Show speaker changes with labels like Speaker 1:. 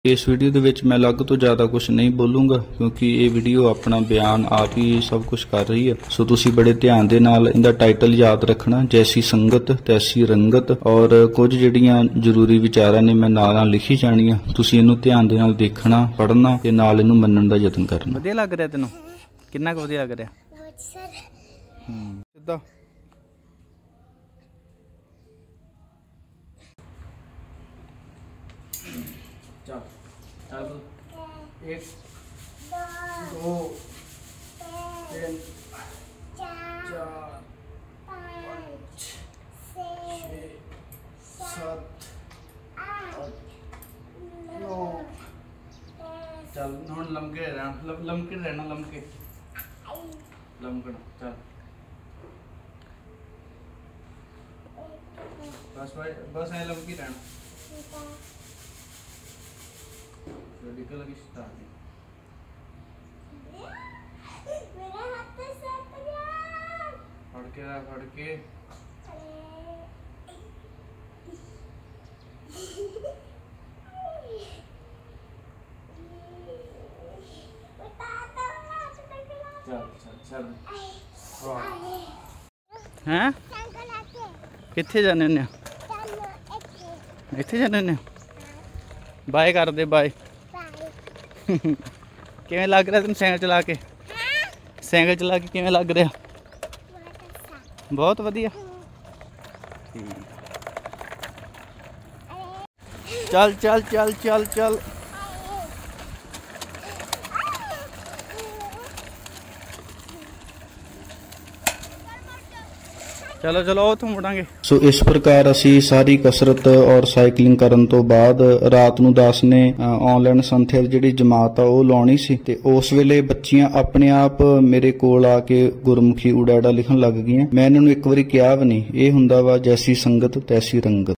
Speaker 1: इस वीडियो दे विच मैं अलग तो ज़्यादा कुछ नहीं बोलूँगा क्योंकि ये वीडियो अपना बयान आप ही सब कुछ कर रही है। सो तुसी बड़े ध्यान दे नाल इहदा टाइटल याद रखना, जैसी संगत तैसी रंगत। और कुछ जिहड़ियां जरूरी विचारां ने मैं नाल लिखी जाणियां, तुसी इहनूं ध्यान दे नाल देखना, पढ़ना ते नाल इहनूं मनण दा यतन करना।
Speaker 2: वधिया लग रहा तैनूं? किन्ना क वधिया लग रहा? सीधा चल चल। 1 2 3 4 5 6 7 8 9। चल हुण लमके रहना, लमके रहना, लमकना। चल बस भाई, बस ऐ लमकी रहना। निकल लगी स्टार्ट। मेरा हाथ तो सट गया। फड़ के रहा, फड़ के। चल चल चल। हैं किथे जाने ने? इत्थे जाने ने? बाय कर दे, बाय। किवें लग रहा तेन साइकिल चला के? साइकिल चला के किवें लग रहा? बहुत वधिया। चल चल चल चल चल। चलो चलो उथों मुड़ांगे।
Speaker 1: सो इस प्रकार असी सारी कसरत और साइकिलिंग करन तो बाद रात नूं 10 ने ऑनलाइन संथਿਆ जिहड़ी जमात आ ਉਹ ਲਾਉਣੀ ਸੀ ਤੇ ਉਸ ਵੇਲੇ ਬੱਚੀਆਂ ਆਪਣੇ ਆਪ ਮੇਰੇ ਕੋਲ ਆ ਕੇ ਗੁਰਮੁਖੀ ਉਡਾੜਾ ਲਿਖਣ ਲੱਗ ਗਈਆਂ। ਮੈਂ ਇਹਨਾਂ ਨੂੰ ਇੱਕ ਵਾਰੀ ਕਿਹਾ ਵੀ ਨਹੀਂ, ਇਹ ਹੁੰਦਾ ਵਾ ਜੈਸੀ ਸੰਗਤ ਤੈਸੀ ਰੰਗਤ।